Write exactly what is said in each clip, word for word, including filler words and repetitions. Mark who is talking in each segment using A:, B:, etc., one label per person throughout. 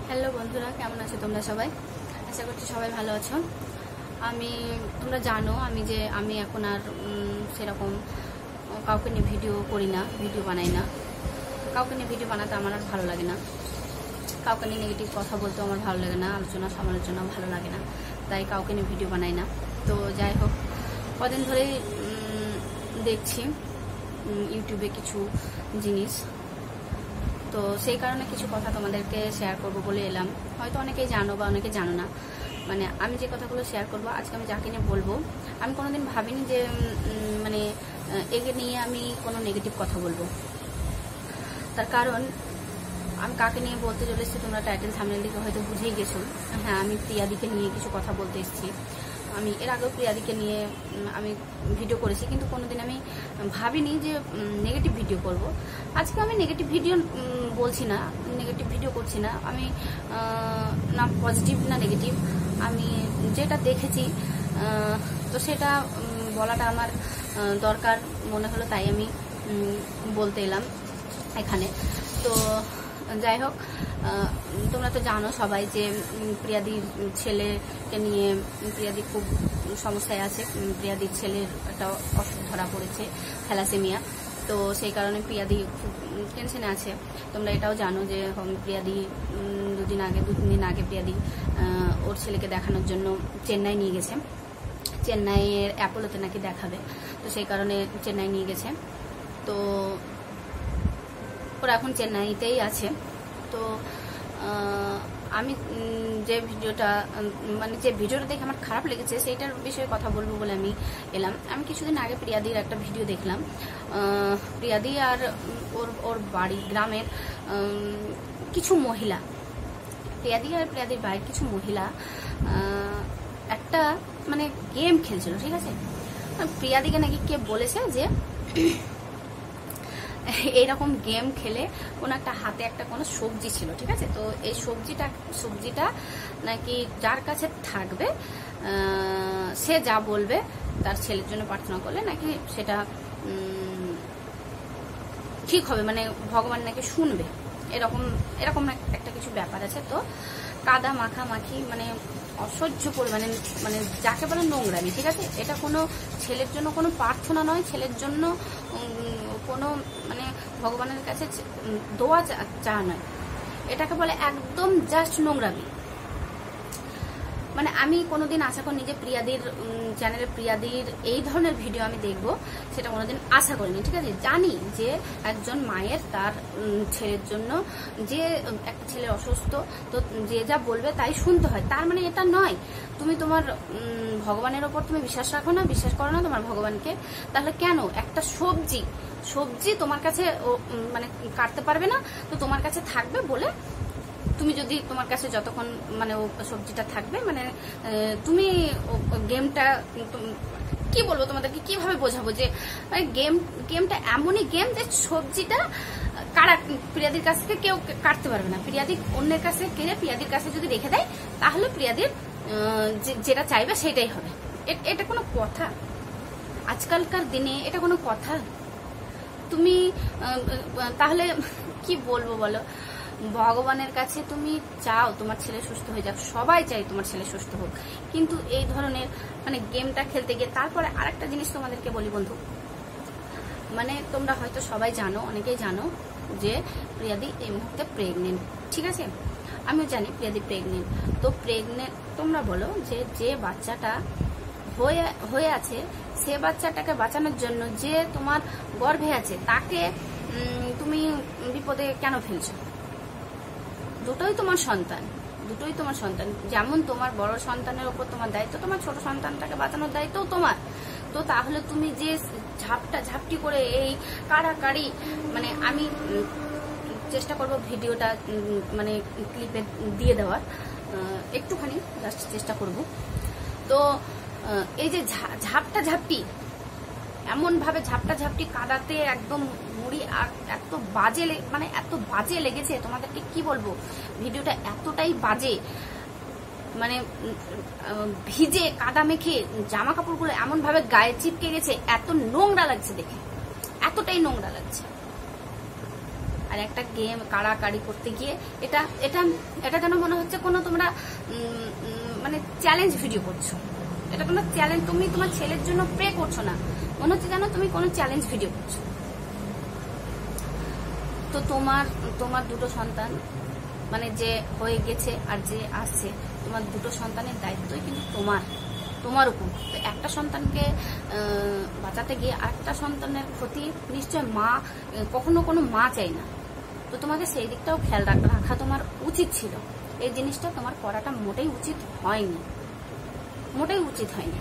A: Hello বন্ধুরা, কেমন আছো তোমরা সবাই? আশা করছি সবাই ভালো আছো। আমি তোমরা জানো আমি যে আমি এখন আর সেরকম কাউকে নিয়ে ভিডিও করি না, ভিডিও বানাই না। কাউকে নিয়ে ভিডিও বানাতে আমার আর ভালো লাগে না, কাউকে নিয়ে নেগেটিভ কথা বলতেও আমার ভালো লাগে না, আলোচনা সমালোচনা ভালো লাগে না, তাই কাউকে নিয়ে ভিডিও বানাই না। তো যাই হোক, কদিন ধরেই দেখছি ইউটিউবে কিছু জিনিস, তো সেই কারণে কিছু কথা তোমাদেরকে শেয়ার করব বলে এলাম। হয়তো অনেকেই জানো বা অনেকে জানো না। মানে আমি যে কথাগুলো শেয়ার করব আজকে, আমি যাকে নিয়ে বলবো, আমি কোনোদিন ভাবিনি যে মানে একে নিয়ে আমি কোনো নেগেটিভ কথা বলবো। তার কারণ আমি কাকে নিয়ে বলতে চলেছি তোমরা টাইটেল থাম্বনেল দিকে হয়তো বুঝেই গেছো। হ্যাঁ, আমি প্রিয়াদিকে নিয়ে কিছু কথা বলতে এসেছি। আমি এর আগেও প্রিয়াদিকে নিয়ে আমি ভিডিও করেছি, কিন্তু কোনোদিন আমি ভাবিনি যে নেগেটিভ ভিডিও করব। আজকে আমি নেগেটিভ ভিডিও বলছি না, নেগেটিভ ভিডিও করছি না আমি, না পজিটিভ না নেগেটিভ, আমি যেটা দেখেছি তো সেটা বলাটা আমার দরকার মনে হলো, তাই আমি বলতে এলাম এখানে। তো যাই হোক, তোমরা তো জানো সবাই যে প্রিয়াদির ছেলেকে নিয়ে প্রিয়াদি খুব সমস্যায় আছে। প্রিয়াদির ছেলের একটা অসুখ ধরা পড়েছে, থ্যালাসেমিয়া। তো সেই কারণে প্রিয়াদি খুব টেনশনে আছে। তোমরা এটাও জানো যে প্রিয়াদি দুদিন আগে দু তিন দিন আগে প্রিয়াদি ওর ছেলেকে দেখানোর জন্য চেন্নাই নিয়ে গেছে। চেন্নাইয়ের অ্যাপোলোতে নাকি দেখাবে, তো সেই কারণে চেন্নাই নিয়ে গেছে। তো ওরা এখন চেন্নাইতেই আছে। তো আমি যে ভিডিওটা মানে যে ভিডিওটা দেখে আমার খারাপ লেগেছে সেইটার বিষয়ে কথা বলবো বলে আমি এলাম। আমি কিছুদিন আগে প্রিয়াদির একটা ভিডিও দেখলাম। প্রিয়াদি আর ওর ওর বাড়ি গ্রামের কিছু মহিলা, প্রিয়াদি আর প্রিয়াদির বাড়ির কিছু মহিলা একটা মানে গেম খেলছিল, ঠিক আছে? প্রিয়াদিকে নাকি কে বলেছে যে এইরকম গেম খেলে কোনো একটা হাতে একটা কোনো সবজি ছিল, ঠিক আছে? তো এই সবজিটা সবজিটা নাকি যার কাছে থাকবে সে যা বলবে তার ছেলের জন্য প্রার্থনা করলে নাকি সেটা ঠিক হবে, মানে ভগবান নাকি শুনবে, এরকম এরকম একটা কিছু ব্যাপার আছে। তো কাদা মাখামাখি মানে অসহ্য পরিমাণে, মানে যাকে বলে নোংরামি, ঠিক আছে? এটা কোনো ছেলের জন্য কোনো প্রার্থনা নয়, ছেলের জন্য কোনো মানে ভগবানের কাছে দোয়া চা নয়, এটাকে বলে একদম জাস্ট নোংরামি। মানে আমি কোনোদিন আশা করিনি যে প্রিয়াদির চ্যানেলে প্রিয়াদির এই ধরনের ভিডিও আমি দেখব, সেটা কোনোদিন আশা করিনি, ঠিক আছে? জানি যে একজন মায়ের তার ছেলের জন্য, যে একটা ছেলে অসুস্থ, তো যে যা বলবে তাই শুনতে হয়। তার মানে এটা নয় তুমি তোমার ভগবানের ওপর তুমি বিশ্বাস রাখো না, বিশ্বাস করো না তোমার ভগবানকে, তাহলে কেন একটা সবজি সবজি তোমার কাছে মানে কাটতে পারবে না, তো তোমার কাছে থাকবে বলে তুমি যদি তোমার কাছে যতক্ষণ মানে ও সবজিটা থাকবে, মানে তুমি গেমটা কি বলবো তোমাদেরকে, কিভাবে বোঝাবো যে গেম গেমটা এমনই গেম যে সবজিটা কারা প্রিয়াদির কাছ থেকে কেউ কাটতে পারবে না। প্রিয়াদি অন্যের কাছে কেড়ে প্রিয়াদির কাছে যদি রেখে দেয়, তাহলে প্রিয়াদির যেটা চাইবে সেটাই হবে। এটা কোনো কথা? আজকালকার দিনে এটা কোনো কথা? তুমি তাহলে কি বলবো বলো? ভগবানের কাছে তুমি চাও তোমার ছেলে সুস্থ হয়ে যাক, সবাই চাই তোমার ছেলে সুস্থ হোক, কিন্তু এই ধরনের মানে গেমটা খেলতে গিয়ে। তারপরে আরেকটা জিনিস তোমাদেরকে বলি বন্ধু, মানে তোমরা হয়তো সবাই জানো, অনেকেই জানো যে প্রিয়াদি এই মুহূর্তে প্রেগনেন্ট, ঠিক আছে? আমিও জানি প্রিয়াদি প্রেগনেন্ট। তো প্রেগনেন্ট তোমরা বলো যে যে বাচ্চাটা হয়ে হয়ে আছে, সে বাচ্চাটাকে বাঁচানোর জন্য যে তোমার গর্ভে আছে তাকে তুমি বিপদে কেন ফেলছো? দুটোই তোমার সন্তান, দুটোই তোমার সন্তান। যেমন তোমার বড় সন্তানের ওপর তোমার দায়িত্ব, তোমার ছোট সন্তানটাকে বাঁচানোর দায়িত্বও তোমার। তো তাহলে তুমি যে ঝাপটা ঝাপটি করে এই কাড়াকাড়ি, মানে আমি চেষ্টা করব ভিডিওটা মানে ক্লিপে দিয়ে দেওয়ার, একটুখানি জাস্ট চেষ্টা করব। তো এই যে ঝাপটা ঝাপটি, এমন ভাবে ঝাপটা ঝাপটি কাদাতে একদম মুড়ি, আর এত বাজে মানে এত বাজে লেগেছে তোমাদেরকে কি বলবো, ভিডিওটা এতটাই বাজে, মানে ভিজে কাদা মেখে জামা কাপড়গুলো এমন ভাবে গায়ে চিপকে গেছে, এত নোংরা লাগছে দেখে, এতটাই নোংরা লাগছে। আর একটা গেম কাড়াকাড়ি করতে গিয়ে এটা এটা এটা যেন মনে হচ্ছে কোনো তোমরা মানে চ্যালেঞ্জ ভিডিও করছো। এটা কোনো চ্যালেঞ্জ, তুমি তোমার ছেলের জন্য প্রে করছো না, মনে হচ্ছে যেন তুমি কোনো চ্যালেঞ্জ ভিডিও করছো। তো তোমার তোমার দুটো সন্তান মানে যে হয়ে গেছে আর যে আসছে, তোমার দুটো সন্তানের দায়িত্বই কিন্তু তোমার তোমার উপর। তো একটা সন্তানকে বাঁচাতে গিয়ে আরেকটা সন্তানের ক্ষতি নিশ্চয় মা কখনো কোনো মা চাই না। তো তোমাকে সেই দিকটাও খেয়াল রাখা তোমার উচিত ছিল। এই জিনিসটা তোমার করাটা মোটেই উচিত হয়নি, মোটেই উচিত হয়নি।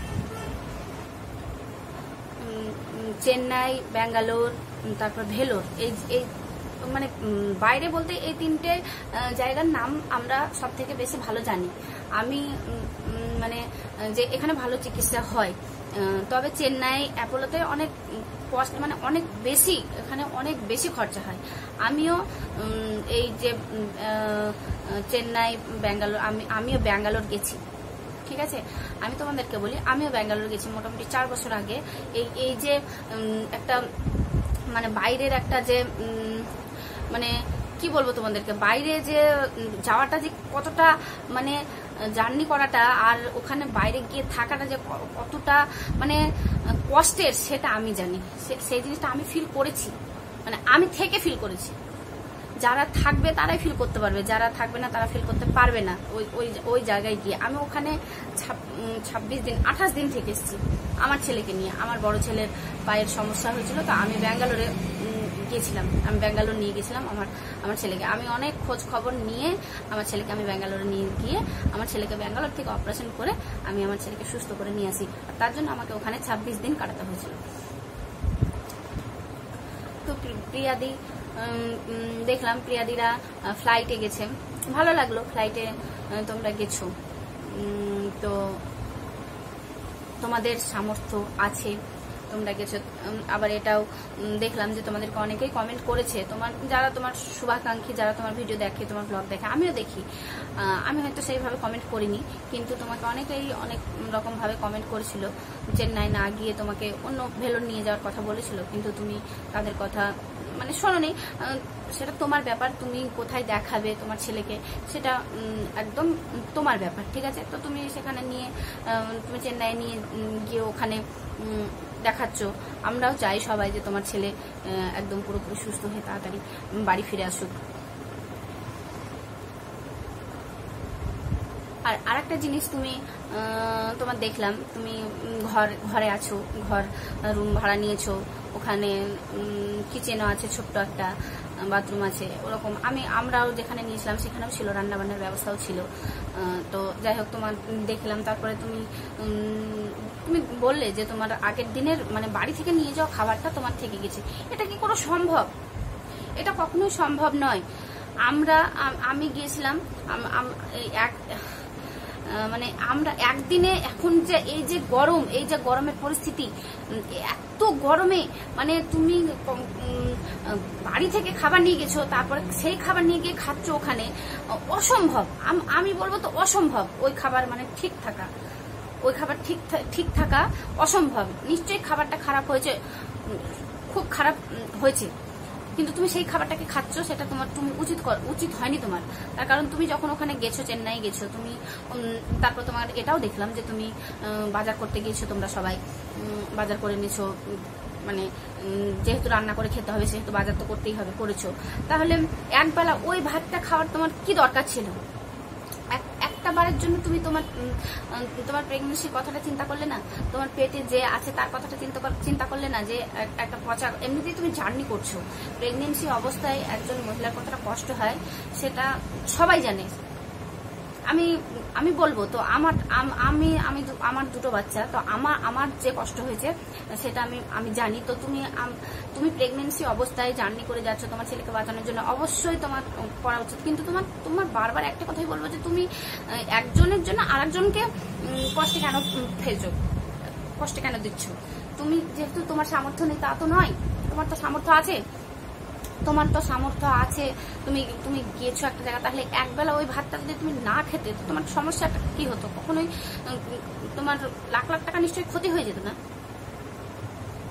A: চেন্নাই, ব্যাঙ্গালোর, তারপর ভেলোর, এই এই মানে বাইরে বলতে এই তিনটে জায়গার নাম আমরা সব থেকে বেশি ভালো জানি। আমি মানে যে এখানে ভালো চিকিৎসা হয়, তবে চেন্নাই অ্যাপোলোতে অনেক কষ্ট, মানে অনেক বেশি, এখানে অনেক বেশি খরচা হয়। আমিও এই যে চেন্নাই, ব্যাঙ্গালোর, আমি আমিও ব্যাঙ্গালোর গেছি, ঠিক আছে। আমি তোমাদেরকে বলি, আমিও ব্যাঙ্গালোর গেছি মোটামুটি চার বছর আগে। এই এই যে একটা মানে বাইরের একটা যে মানে কি বলবো তোমাদেরকে, বাইরে যে যাওয়াটা যে কতটা মানে জার্নি করাটা আর ওখানে বাইরে গিয়ে থাকাটা যে কতটা মানে কষ্টের, সেটা আমি জানি। সেই জিনিসটা আমি ফিল করেছি, মানে আমি থেকে ফিল করেছি। যারা থাকবে তারাই ফিল করতে পারবে, যারা থাকবে না তারা ফিল করতে পারবে না ওই ওই ওই জায়গায় গিয়ে। আমি ওখানে ছাব্বিশ দিন আঠাশ দিন থেকে এসেছি আমার ছেলেকে নিয়ে। আমার বড় ছেলের পায়ের সমস্যা হয়েছিল, তো আমি ব্যাঙ্গালোরে গিয়েছিলাম, আমি ব্যাঙ্গালোর নিয়ে গেছিলাম আমার আমার ছেলেকে। আমি অনেক খোঁজ খবর নিয়ে আমার ছেলেকে আমি ব্যাঙ্গালোরে নিয়ে গিয়ে আমার ছেলেকে ব্যাঙ্গালোর থেকে অপারেশন করে আমি আমার ছেলেকে সুস্থ করে নিয়ে আসি। আর তার জন্য আমাকে ওখানে ছাব্বিশ দিন কাটাতে হয়েছিল। তো প্রিয়াদি দেখলাম, প্রিয়াদিরা ফ্লাইটে গেছে, ভালো লাগলো। ফ্লাইটে তোমরা গেছো, তো তোমাদের সামর্থ্য আছে, তোমরা গেছো। আবার এটাও দেখলাম যে তোমাদেরকে অনেকেই কমেন্ট করেছে, তোমার যারা তোমার শুভাকাঙ্ক্ষী, যারা তোমার ভিডিও দেখে, তোমার ব্লগ দেখে, আমিও দেখি। আমি হয়তো সেইভাবে কমেন্ট করিনি, কিন্তু তোমাকে অনেকেই অনেক রকমভাবে কমেন্ট করেছিল। চেন্নাই না গিয়ে তোমাকে অন্য ভেলোর নিয়ে যাওয়ার কথা বলেছিল, কিন্তু তুমি তাদের কথা মানে শোনোনি। সেটা তোমার ব্যাপার, তুমি কোথায় দেখাবে তোমার ছেলেকে সেটা একদম তোমার ব্যাপার, ঠিক আছে। তো তুমি সেখানে নিয়ে তুমি চেন্নাই নিয়ে গিয়ে ওখানে দেখাচ্ছ। আমরাও চাই সবাই যে তোমার ছেলে একদম পুরোপুরি সুস্থ হয়ে তাড়াতাড়ি বাড়ি ফিরে আসুক। আর আরেকটা জিনিস, তুমি তোমার দেখলাম তুমি ঘর ঘরে আছো, ঘর রুম ভাড়া নিয়েছো, ওখানে কিচেনও আছে, ছোট্ট একটা বাথরুম আছে ওরকম। আমি আমরাও যেখানে নিয়েছিলাম সেখানেও ছিল, রান্নাবান্নার ব্যবস্থাও ছিল। তো যাই হোক, তোমার দেখলাম। তারপরে তুমি তুমি বললে যে তোমার আগের দিনের মানে বাড়ি থেকে নিয়ে যাওয়া খাবারটা তোমার থেকে গেছে। এটা কি কোনো সম্ভব? এটা কখনোই সম্ভব নয়। আমরা আমি গিয়েছিলাম এক মানে আমরা একদিনে, এখন যে এই যে গরম, এই যে গরমের পরিস্থিতি, এত গরমে মানে তুমি বাড়ি থেকে খাবার নিয়ে গেছো, তারপরে সেই খাবার নিয়ে গিয়ে খাচ্ছ ওখানে, অসম্ভব। আমি বলবো তো অসম্ভব ওই খাবার মানে ঠিক থাকা, ওই খাবার ঠিক ঠিক থাকা অসম্ভব। নিশ্চয়ই খাবারটা খারাপ হয়েছে, খুব খারাপ হয়েছে, কিন্তু তুমি সেই খাবারটাকে খাচ্ছ, সেটা তোমার তুমি উচিত উচিত হয়নি তোমার। তার কারণ তুমি যখন ওখানে গেছো, চেন্নাই গেছো তুমি, তারপর তোমার এটাও দেখলাম যে তুমি বাজার করতে গিয়েছো, তোমরা সবাই বাজার করে নিয়েছো। মানে যেহেতু রান্না করে খেতে হবে সেহেতু বাজার তো করতেই হবে, করেছো। তাহলে একবেলা ওই ভাতটা খাওয়ার তোমার কি দরকার ছিল? একটা বারের জন্য তুমি তোমার তোমার প্রেগনেন্সির কথাটা চিন্তা করলে না? তোমার পেটে যে আছে তার কথাটা চিন্তা চিন্তা করলে না? যে একটা পচা, এমনিতেই তুমি জার্নি করছো, প্রেগনেন্সি অবস্থায় একজন মহিলার কতটা কষ্ট হয় সেটা সবাই জানে। আমি আমি বলবো তো আমার আমি আমি আমার দুটো বাচ্চা, তো আমার আমার যে কষ্ট হয়েছে সেটা আমি আমি জানি। তো তুমি তুমি প্রেগনেন্সি অবস্থায় জার্নি করে যাচ্ছ তোমার ছেলেকে বাঁচানোর জন্য, অবশ্যই তোমার করা উচিত। কিন্তু তোমার তোমার বারবার একটা কথাই বলবো যে তুমি একজনের জন্য আরেকজনকে কষ্টে কেন ফেলছো, কষ্টে কেন দিচ্ছ? তুমি যেহেতু তোমার সামর্থ্য নেই তা তো নয়, তোমার তো সামর্থ্য আছে, তোমার তো সামর্থ্য আছে। তুমি তুমি গিয়েছো একটা জায়গা, তাহলে একবেলা ওই ভাতটা যদি তুমি না খেতে তো তোমার সমস্যাটা কি হতো? কখনোই তোমার লাখ লাখ টাকা নিশ্চয়ই ক্ষতি হয়ে যেত না?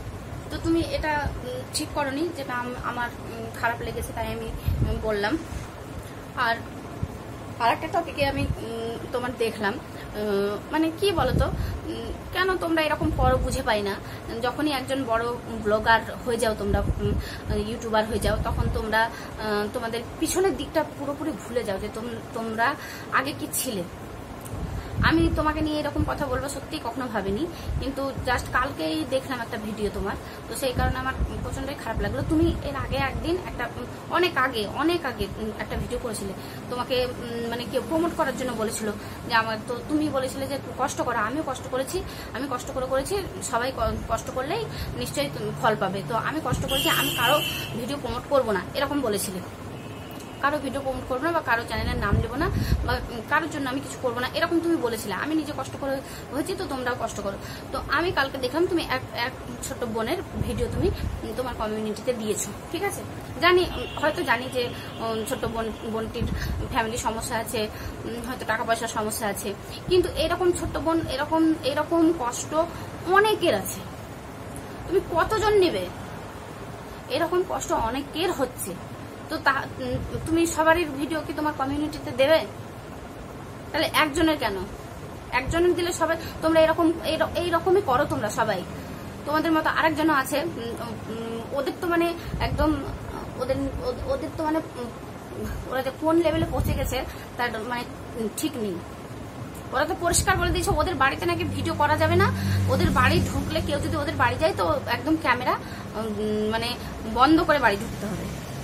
A: তো তুমি এটা ঠিক করনি, যেটা আমার খারাপ লেগেছে তাই আমি বললাম। আর আরেকটা টপিকে আমি তোমার দেখলাম, মানে কি বলতো, কেন তোমরা এরকম করো বুঝে পাই না। যখনই একজন বড় ব্লগার হয়ে যাও, তোমরা ইউটিউবার হয়ে যাও, তখন তোমরা তোমাদের পিছনের দিকটা পুরোপুরি ভুলে যাও যে তোমরা আগে কি ছিলে। আমি তোমাকে নিয়ে এরকম কথা বলবো সত্যি কখনো ভাবিনি, কিন্তু জাস্ট কালকেই দেখলাম একটা ভিডিও তোমার, তো সেই কারণে আমার প্রচন্ডই খারাপ লাগলো। তুমি এর আগে একদিন একটা অনেক আগে অনেক আগে একটা ভিডিও করেছিলে, তোমাকে মানে কেউ প্রমোট করার জন্য বলেছিল যে আমার, তো তুমি বলেছিলে যে কষ্ট করো, আমিও কষ্ট করেছি, আমি কষ্ট করে করেছি, সবাই কষ্ট করলেই নিশ্চয়ই ফল পাবে। তো আমি কষ্ট করেছি, আমি কারো ভিডিও প্রমোট করবো না এরকম বলেছিলে, কারো ভিডিও প্রমোট করবো না বা কারো চ্যানেলের নাম দেবো না বা কারোর জন্য আমি কিছু করবো না এরকম তুমি বলেছিলে। আমি নিজে কষ্ট করে হয়েছি, তো তোমরাও কষ্ট করো। তো আমি কালকে দেখলাম তুমি এক এক ছোট্ট বোনের ভিডিও তুমি তোমার কমিউনিটিতে দিয়েছো, ঠিক আছে। জানি, হয়তো জানি যে ছোট্ট বোন বোনটির ফ্যামিলি সমস্যা আছে, হয়তো টাকা পয়সার সমস্যা আছে, কিন্তু এরকম ছোট্ট বোন এরকম এরকম কষ্ট অনেকের আছে। তুমি কতজন নেবে? এরকম কষ্ট অনেকের হচ্ছে, তো তুমি সবারই ভিডিও কি তোমার কমিউনিটিতে দেবে? তাহলে একজনের কেন? একজনের দিলে সবাই, তোমরা এরকম এইরকমই করো তোমরা সবাই। তোমাদের মতো আরেকজনও আছে, ওদের তো মানে একদম ওদের ওদের তো মানে ওরা যে কোন লেভেলে পৌঁছে গেছে তার মানে ঠিক নেই। ওরা তো পরিষ্কার বলে দিয়েছে ওদের বাড়িতে নাকি ভিডিও করা যাবে না, ওদের বাড়ি ঢুকলে কেউ যদি ওদের বাড়ি যায় তো একদম ক্যামেরা মানে বন্ধ করে বাড়ি ঢুকতে হবে।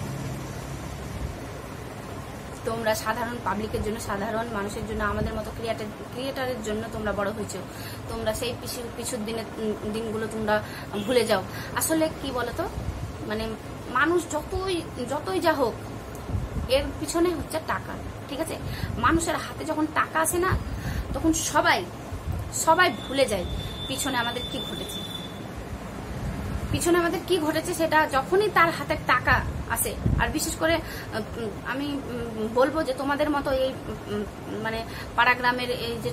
A: তোমরা সাধারণ পাবলিকের জন্য, সাধারণ মানুষের জন্য, আমাদের মতো ক্রিয়েটার ক্রিয়েটারের জন্য তোমরা বড় হয়েছো। তোমরা সেই পিছু পিছুর দিনের দিনগুলো তোমরা ভুলে যাও। আসলে কি বলতো, মানে মানুষ যতই যতই যা হোক এর পিছনে হচ্ছে টাকা, ঠিক আছে। মানুষের হাতে যখন টাকা আসে না, তখন সবাই সবাই ভুলে যায় পিছনে আমাদের কি ঘটেছে। পিছনে আমাদের কি ঘটেছে সেটা যখনই তার হাতে টাকা আসে। আর বিশেষ করে আমি বলবো যে তোমাদের মতো এই মানে পাড়া গ্রামের এই যে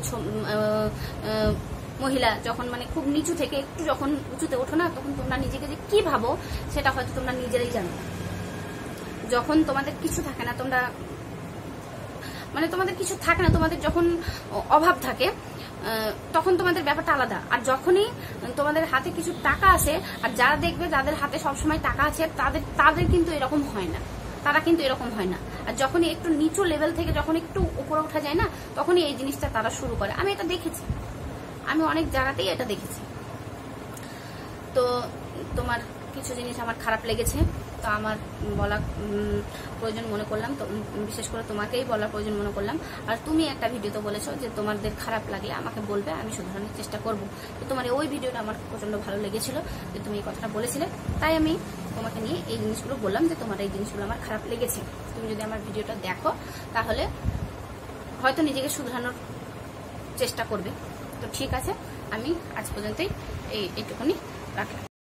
A: মহিলা যখন মানে খুব নিচু থেকে একটু যখন উঁচুতে ওঠো না, তখন তোমরা নিজেকে যে কি ভাবো সেটা হয়তো তোমরা নিজেরাই জানো। যখন তোমাদের কিছু থাকে না, তোমরা মানে তোমাদের কিছু থাকে না, তোমাদের যখন অভাব থাকে তখন তোমাদের ব্যাপারটা আলাদা। আর যখনই তোমাদের হাতে কিছু টাকা আসে, আর যারা দেখবে যাদের হাতে সবসময় টাকা আছে তাদের তাদের কিন্তু এরকম হয় না, তারা কিন্তু এরকম হয় না। আর যখনই একটু নিচু লেভেল থেকে যখন একটু উপরে ওঠা যায় না, তখনই এই জিনিসটা তারা শুরু করে। আমি এটা দেখেছি, আমি অনেক জায়গাতেই এটা দেখেছি। তো তোমার কিছু জিনিস আমার খারাপ লেগেছে, তো আমার বলা প্রয়োজন মনে করলাম, তো বিশেষ করে তোমাকেই বলার প্রয়োজন মনে করলাম। আর তুমি একটা ভিডিওতে বলেছো যে তোমাদের খারাপ লাগলে আমাকে বলবে, আমি শুধরানোর চেষ্টা করব। তো তোমার ওই ভিডিওটা আমার প্রচন্ড ভালো লেগেছিল যে তুমি এই কথাটা বলেছিলে, তাই আমি তোমাকে নিয়ে এই জিনিসগুলো বললাম যে তোমার এই জিনিসগুলো আমার খারাপ লেগেছে। তুমি যদি আমার ভিডিওটা দেখো তাহলে হয়তো নিজেকে শুধরানোর চেষ্টা করবে। তো ঠিক আছে, আমি আজ পর্যন্তই এই এইটুকুনি রাখলাম।